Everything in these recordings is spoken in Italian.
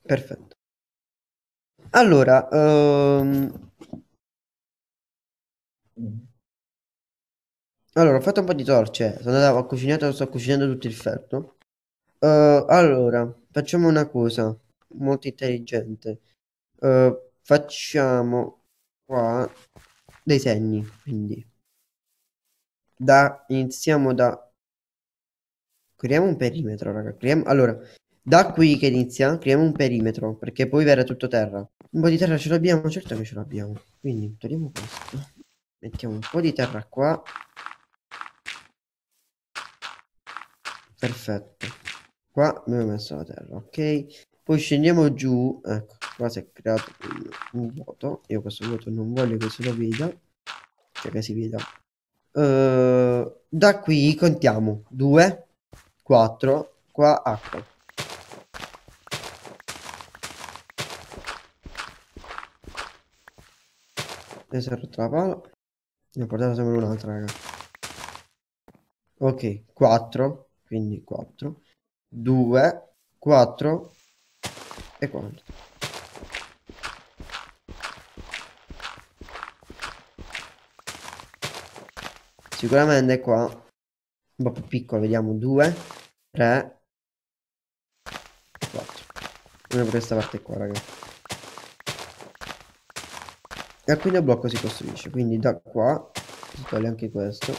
Perfetto. Allora, allora, ho fatto un po' di torce. Sono andato a cucinare, sto cucinando tutto il ferro. Allora, facciamo una cosa molto intelligente. Facciamo qua dei segni. Quindi, iniziamo da. Creiamo un perimetro, raga. Allora, da qui che inizia, creiamo un perimetro. Perché poi verrà tutto terra. Un po' di terra ce l'abbiamo? Certo che ce l'abbiamo. Quindi, togliamo questo. Mettiamo un po' di terra qua. Perfetto. Qua abbiamo messo la terra, ok? Poi scendiamo giù, ecco, qua si è creato un vuoto. Io questo vuoto non voglio che se lo veda, cioè che si veda. Da qui contiamo 2, 4, qua acqua. E si è rotta la pala. Ne ho portato sempre un'altra, raga. Ok, 4, quindi 4, 2, 4 e 4. Sicuramente qua un po' più piccolo, vediamo 2, 3, 4. Una per questa parte qua, ragazzi. E quindi il blocco si costruisce. Quindi da qua si toglie anche questo.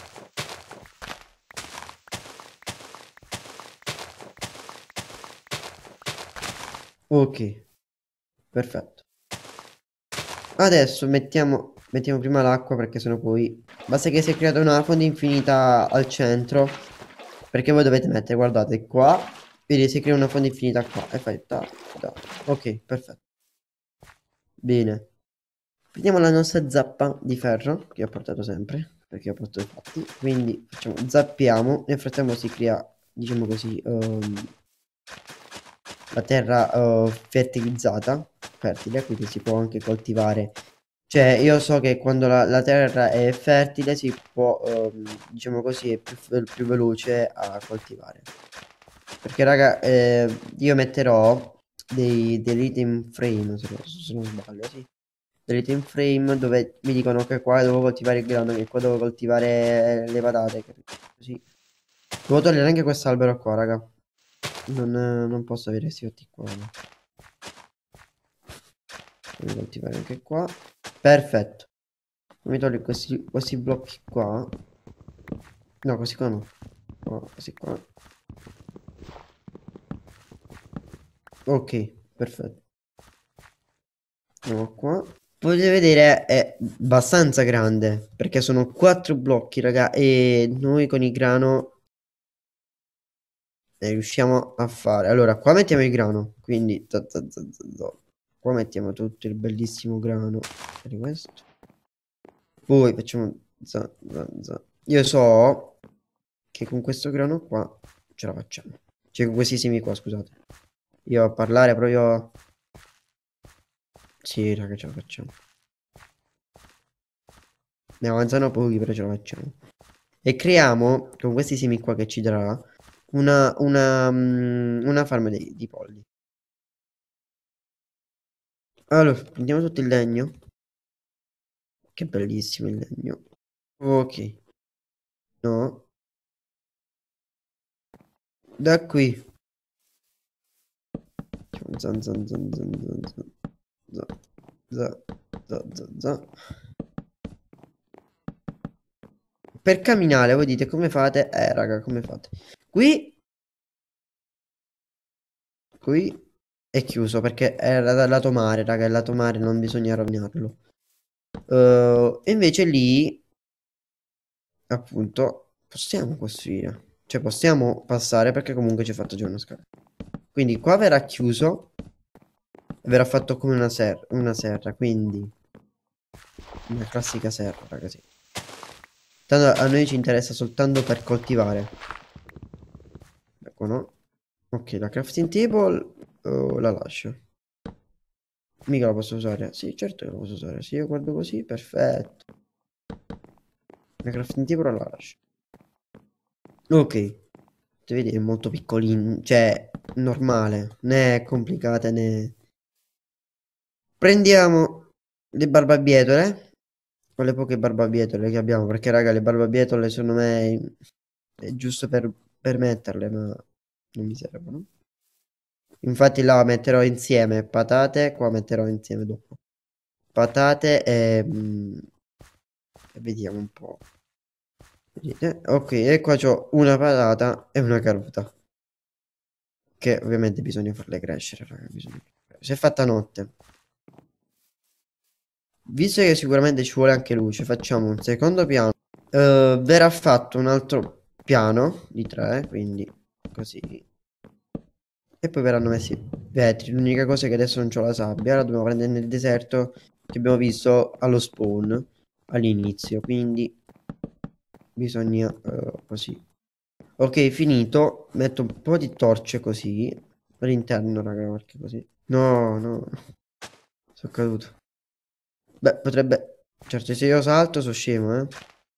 Ok, perfetto. Adesso mettiamo prima l'acqua perché sennò poi. Basta che si è creata una fonte infinita al centro. Perché voi dovete mettere, guardate, qua. Vedi, si crea una fonte infinita qua. E fai ta, ta. Ok, perfetto. Bene. Prendiamo la nostra zappa di ferro, che ho portato sempre, perché ho portato i fatti. Quindi facciamo, zappiamo, nel frattempo si crea, diciamo così, la terra fertilizzata, fertile, quindi si può anche coltivare. Cioè, io so che quando la terra è fertile si può, diciamo così, è più veloce a coltivare. Perché, raga, io metterò dei item frame, se non sbaglio, sì. Dei item frame dove mi dicono che qua devo coltivare il grano, che qua devo coltivare le patate, capito? Così. Devo togliere anche quest'albero qua, raga. Non posso avere questi fatti qua. No. Devo coltivare anche qua. Perfetto. Mi toglio questi blocchi qua. No, questi qua no. No, questi qua. Ok, perfetto. Andiamo qua. Potete vedere è abbastanza grande perché sono 4 blocchi, raga, e noi con il grano riusciamo a fare. Allora, qua mettiamo il grano, quindi qua mettiamo tutto il bellissimo grano di questo. Poi facciamo Io so che con questo grano qua ce la facciamo. Cioè con questi semi qua, scusate. Io a parlare proprio. Sì, raga, ce la facciamo. Ne avanzano pochi, però ce la facciamo. E creiamo, con questi semi qua che ci darà, una farm di polli. Allora, prendiamo tutto il legno. Che bellissimo il legno. Ok, no. Da qui. Zan, zan, zan, zan, zan, zan, za, za, za, za, za. Per camminare, voi dite come fate? Raga, come fate? Qui, qui è chiuso perché è dal lato mare, raga, il lato mare non bisogna rovinarlo. E invece lì, appunto, possiamo costruire. Cioè, possiamo passare perché comunque ci ha fatto già una scala. Quindi qua verrà chiuso e verrà fatto come una serra, quindi una classica serra, ragazzi. Tanto a noi ci interessa soltanto per coltivare. Ecco, no? Ok, la crafting table la lascio. Mica la posso usare. Sì, certo che la posso usare. Se io guardo così, perfetto. La crafting table la lascio. Ok. Ti vedi, è molto piccolino. Cioè, normale, né complicata né... Prendiamo le barbabietole, quelle poche barbabietole che abbiamo, perché raga, le barbabietole secondo me è giusto per metterle, ma non mi servono. Infatti là metterò insieme patate, qua metterò insieme dopo. Patate e vediamo un po'. Vedete? Ok, e qua c'ho una patata e una carota, che ovviamente bisogna farle crescere, raga, Si è fatta notte. Visto che sicuramente ci vuole anche luce, facciamo un secondo piano. Verrà fatto un altro piano di tre, quindi così. E poi verranno messi vetri. L'unica cosa è che adesso non c'ho la sabbia. La dobbiamo prendere nel deserto che abbiamo visto allo spawn all'inizio. Quindi bisogna così. Ok, finito. Metto un po' di torce così. All'interno, raga, perché così. No, no. Sono caduto. Beh, potrebbe... Certo, se io salto sono scemo, eh.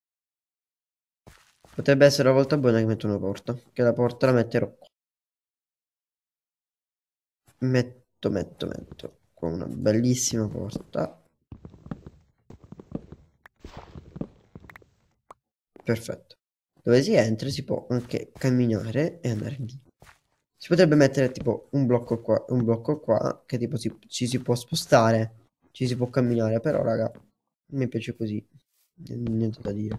Potrebbe essere una volta buona che metto una porta. Che la porta la metterò qua. Metto qua una bellissima porta. Perfetto. Dove si entra si può anche camminare e andare lì. Si potrebbe mettere tipo un blocco qua, che tipo ci si può spostare, ci si può camminare, però raga, mi piace così, niente da dire.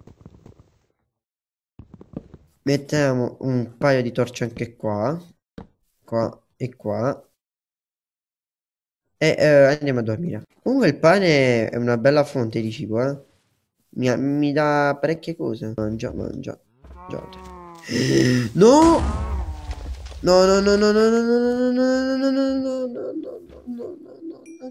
Mettiamo un paio di torce anche qua, qua e qua, e andiamo a dormire. Comunque il pane è una bella fonte di cibo, eh. Mi dà parecchie cose. Mangia, mangia. Mangiate. No! No, no, no, no, no, no, no, no, no, no, no, no, no, no, no, no, no, no, no.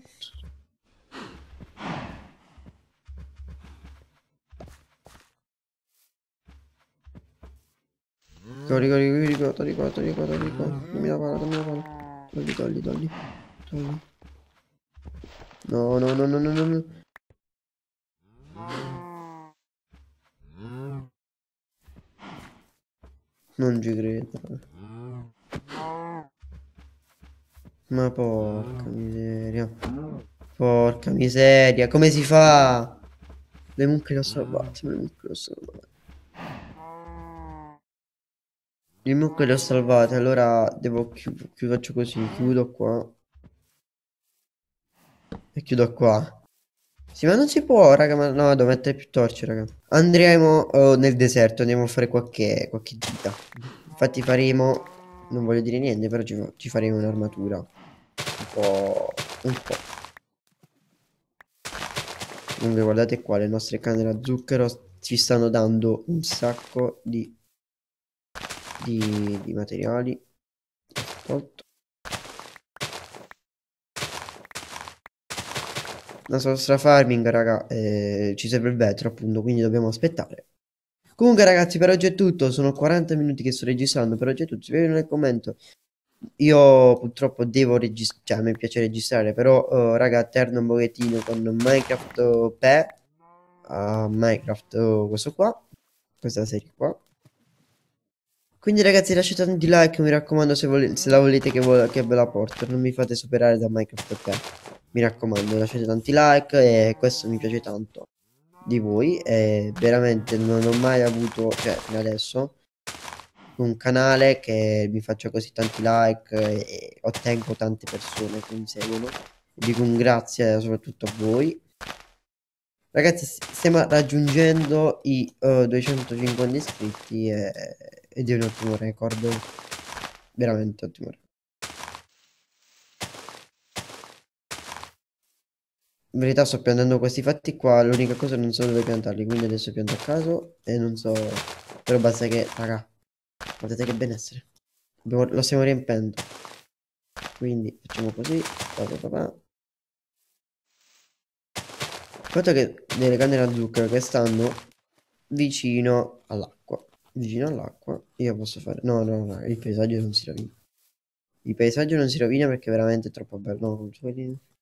Corri, corri, corri, corri, torni qua, torni qua, torni qua. Dammi la palla, dammi la palla. Togli, togli, togli. Togli. No, no, no, no, no, no, no. Non ci credo. Ma porca miseria. Porca miseria, come si fa? Le mucche le ho salvate, le mucche le ho salvate. Le mucche le ho salvate, allora devo faccio così, chiudo qua e chiudo qua. Sì, ma non si può, raga, ma no, devo mettere più torce, raga. Andremo nel deserto, andiamo a fare qualche gita. Infatti faremo, non voglio dire niente, però ci faremo un'armatura. Un po'. Comunque guardate qua, le nostre canne da zucchero ci stanno dando un sacco di materiali. Ascolto. La nostra farming, raga, ci serve il vetro, appunto, quindi dobbiamo aspettare. Comunque, ragazzi, per oggi è tutto. Sono 40 minuti che sto registrando. Per oggi è tutto. Si vede nel commento. Io purtroppo devo registrare, cioè a me piace registrare, però, raga, alterno un pochettino con Minecraft a Minecraft, questo qua, questa serie qua. Quindi ragazzi lasciate tanti like, mi raccomando se la volete che ve la porto, non mi fate superare da Minecraft per mi raccomando lasciate tanti like e questo mi piace tanto di voi e veramente non ho mai avuto, cioè fino adesso, un canale che mi faccia così tanti like e ottengo tante persone che mi seguono. Dico un grazie soprattutto a voi. Ragazzi, stiamo raggiungendo i 250 iscritti ed è un ottimo record. Veramente ottimo record. In verità sto piantando questi fatti qua, l'unica cosa non so dove piantarli, quindi adesso pianto a caso e non so... Però basta che, raga, guardate che benessere. Lo stiamo riempendo. Quindi facciamo così. Il fatto che delle canne da zucchero che stanno vicino all'acqua. Vicino all'acqua io posso fare... No, no, no, il paesaggio non si rovina. Il paesaggio non si rovina perché è veramente troppo bello. No,